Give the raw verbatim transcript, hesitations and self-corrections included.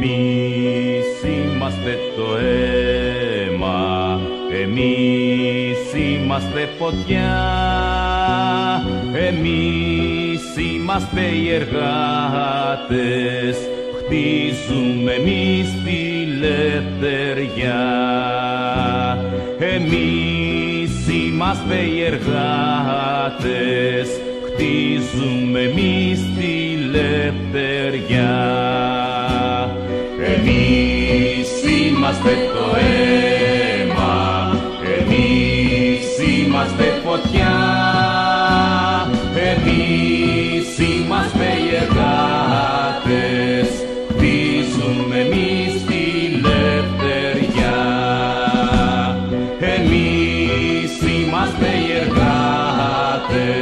Εμείς είμαστε το αίμα, εμείς είμαστε φωτιά, εμείς είμαστε οι εργάτες, χτίζουμε εμείς τη λευτεριά. Εμείς είμαστε οι εργάτες, χτίζουμε εμείς τη λευτεριά. Εμείς είμαστε το αίμα, εμείς είμαστε φωτιά, εμείς είμαστε οι εργάτες, χτίζουμε εμείς τη λευτεριά. Εμείς είμαστε οι εργάτες.